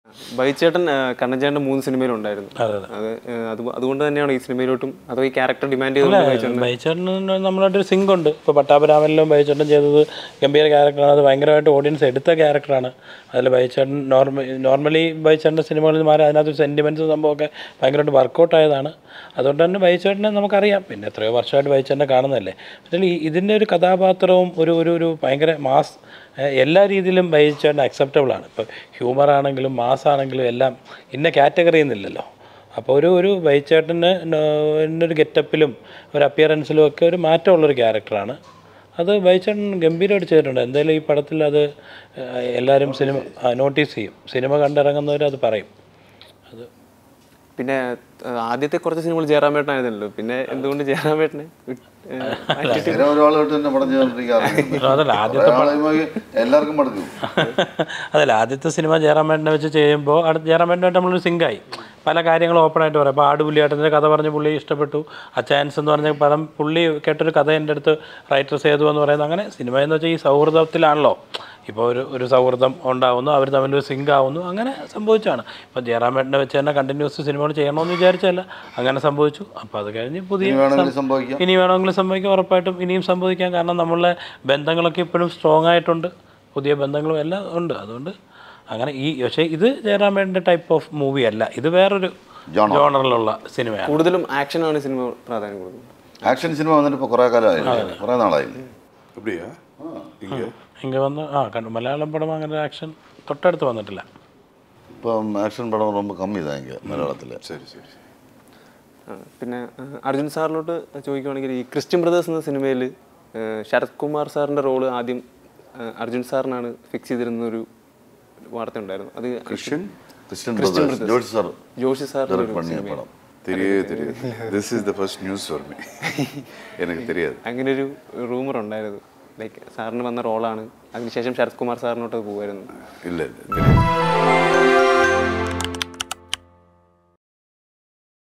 ബൈച്ചേട്ടൻ കണ്ണൻചേട്ടൻ്റെ 3 സിനിമയിലുണ്ടായിരുന്നു. അതുകൊണ്ട് തന്നെയാണ് ഈ സിനിമയിലോട്ടും അതോ ഈ ക്യാരക്ടർ ഡിമാൻഡ് ചെയ്തത്? ബൈച്ചേട്ടന് നമ്മളായിട്ടൊരു സിങ്ക് ഉണ്ട്. ഇപ്പോൾ പട്ടാഭിരാമനിലും ബൈച്ചേട്ടൻ ചെയ്തത് ഗംഭീര ക്യാരക്ടറാണ്. അത് ഭയങ്കരമായിട്ട് ഓഡിയൻസ് എടുത്ത ക്യാരക്ടറാണ്. അതിൽ ബൈച്ചേട്ടൻ നോർമലി ബൈച്ചേട്ടൻ്റെ സിനിമകളിൽ മാറി അതിനകത്ത് സെൻറ്റിമെൻറ്റ്സ് സംഭവമൊക്കെ ഭയങ്കരമായിട്ട് വർക്കൗട്ട് ആയതാണ്. അതുകൊണ്ട് തന്നെ ബൈച്ചേട്ടനെ നമുക്കറിയാം. പിന്നെ എത്രയോ വർഷമായിട്ട് ബൈച്ചേട്ടനെ കാണുന്നതല്ലേ. പക്ഷേ ഇതിൻ്റെ ഒരു കഥാപാത്രവും ഒരു ഭയങ്കര മാസ് എല്ലാ രീതിയിലും ബൈച്ചേട്ടൻ അക്സെപ്റ്റബിളാണ്. ഇപ്പോൾ ഹ്യൂമറാണെങ്കിലും മാസാണെങ്കിലും എല്ലാം ഇന്ന കാറ്റഗറി എന്നില്ലല്ലോ. അപ്പോൾ ഒരു ബൈച്ചേട്ടന് ഒരു ഗെറ്റപ്പിലും ഒരു അപ്പിയറൻസിലും ഒക്കെ ഒരു മാറ്റമുള്ളൊരു ക്യാരക്ടറാണ്. അത് ബൈച്ചേട്ടൻ ഗംഭീരമായിട്ട് ചെയ്തിട്ടുണ്ട്. എന്തായാലും ഈ പടത്തിൽ അത് എല്ലാവരും നോട്ടീസ് ചെയ്യും. സിനിമ കണ്ടിറങ്ങുന്നവർ അത് പറയും. അത് പിന്നെ ആദ്യത്തെ കുറച്ച് സിനിമകൾ ജയറാമേട്ടനായിരുന്നല്ലോ. പിന്നെ എന്തുകൊണ്ട് ജയറാമേട്ടനെ അതല്ല, ആദ്യത്തെ സിനിമ ജയറാമേട്ടനെ വെച്ച് ചെയ്യുമ്പോൾ ജയറാമേട്ടനായിട്ട് നമ്മളൊരു സിങ്കായി. പല കാര്യങ്ങളും ഓപ്പണായിട്ട് പറയാം. അപ്പോൾ ആടുപുലിയാട്ടത്തിൻ്റെ കഥ പറഞ്ഞ് പുള്ളി ഇഷ്ടപ്പെട്ടു. ആ ചാൻസ് എന്ന് പറഞ്ഞ പടം പുള്ളി കേട്ടൊരു കഥ എൻ്റെ അടുത്ത് റൈറ്റർ സേതു എന്ന് പറയുന്നത്. അങ്ങനെ സിനിമ എന്ന് വെച്ചാൽ ഈ സൗഹൃദത്തിലാണല്ലോ. ഇപ്പോൾ ഒരു സൗഹൃദം ഉണ്ടാവുന്നു, അവർ തമ്മിലൊരു സിങ്ക് ആവുന്നു, അങ്ങനെ സംഭവിച്ചാണ്. ഇപ്പോൾ ജയറാമേട്ടനെ വെച്ച് തന്നെ കണ്ടിന്യൂസ് സിനിമകൾ ചെയ്യണമെന്ന് വിചാരിച്ചല്ല, അങ്ങനെ സംഭവിച്ചു. അപ്പോൾ അത് കഴിഞ്ഞ് ഇനി വേണമെങ്കിലും സംഭവിക്കാം. ഉറപ്പായിട്ടും ഇനിയും സംഭവിക്കാം. കാരണം നമ്മളുടെ ബന്ധങ്ങളൊക്കെ ഇപ്പോഴും സ്ട്രോങ് ആയിട്ടുണ്ട്, പുതിയ ബന്ധങ്ങളും എല്ലാം ഉണ്ട്. അതുകൊണ്ട് അങ്ങനെ പക്ഷേ ഇത് ജയറാമേട്ടൻ്റെ ടൈപ്പ് ഓഫ് മൂവി അല്ല. ഇത് വേറൊരു ജോണറിലുള്ള സിനിമയാണ്. കൂടുതലും ആക്ഷനാണ് സിനിമ പ്രാധാന്യം കൊടുക്കുന്നത്. ആക്ഷൻ സിനിമ വന്നിട്ട് ഇപ്പോൾ കുറേ കാലമായി, കുറേ നാളായി. ഇങ്ങനെ വന്ന് കണ്ടു. മലയാളം പടം അങ്ങനെ ആക്ഷൻ തൊട്ടടുത്ത് വന്നിട്ടില്ല. ഇപ്പം ആക്ഷൻ പടം ரொம்ப കമ്മി ഇതാ മലയാളത്തിൽ. ശരി. പിന്നെ അർജുൻ സാറിലോട്ട് ചോദിക്കുകയാണെങ്കിൽ ഈ ക്രിസ്ത്യൻ ബ്രദേഴ്സ് എന്ന സിനിമയിൽ ശരത് കുമാർ സാറിൻ്റെ റോള് ആദ്യം അർജുൻ സാറിനാണ് ഫിക്സ് ചെയ്തിരുന്നൊരു വാർത്ത ഉണ്ടായിരുന്നു. അത് ജോഷി സാർ അങ്ങനെ ഒരു റൂമർ ഉണ്ടായിരുന്നു. ലൈക്ക് സാറിന് വന്ന റോളാണ്, അതിനുശേഷം ശരത് കുമാർ സാറിനോട്ട് പോകുമായിരുന്നു. ഇല്ല.